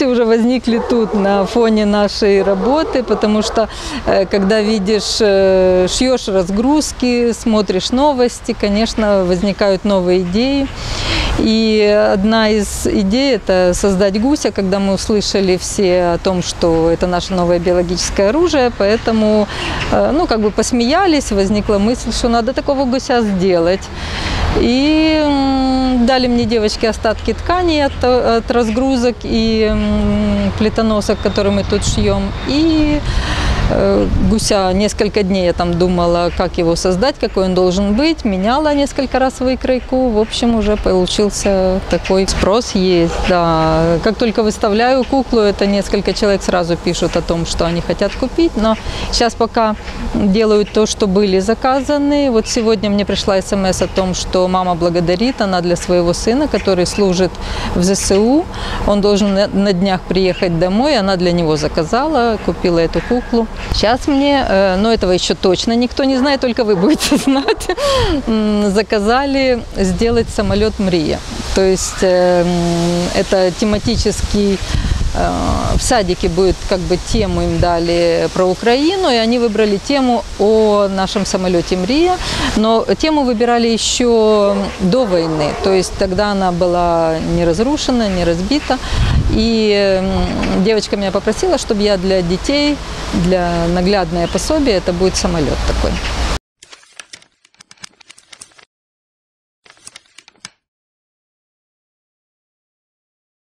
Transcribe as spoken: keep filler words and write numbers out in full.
гуси уже возникли тут на фоне нашей работы, потому что когда видишь, шьешь разгрузки, смотришь новости, конечно, возникают новые идеи. И одна из идей – это создать гуся, когда мы услышали все о том, что это наше новое биологическое оружие, поэтому, ну, как бы посмеялись, возникла мысль, что надо такого гуся сделать. И дали мне девочки остатки ткани от, от разгрузок и плитоносок, которые мы тут шьем. И гуся несколько дней я там думала, как его создать, какой он должен быть. Меняла несколько раз выкройку. В общем, уже получился такой спрос есть. Да. Как только выставляю куклу, это несколько человек сразу пишут о том, что они хотят купить. Но сейчас пока делают то, что были заказаны. Вот сегодня мне пришла смс о том, что мама благодарит, она для своего сына, который служит в зэ эс у. Он должен на днях приехать домой, она для него заказала, купила эту куклу. Сейчас мне, но этого еще точно никто не знает, только вы будете знать, заказали сделать самолет «Мрия». То есть это тематический, в садике будет, как бы, тему им дали про Украину, и они выбрали тему о нашем самолете «Мрия». Но тему выбирали еще до войны, то есть тогда она была не разрушена, не разбита. И девочка меня попросила, чтобы я для детей, для наглядное пособие, это будет самолет такой.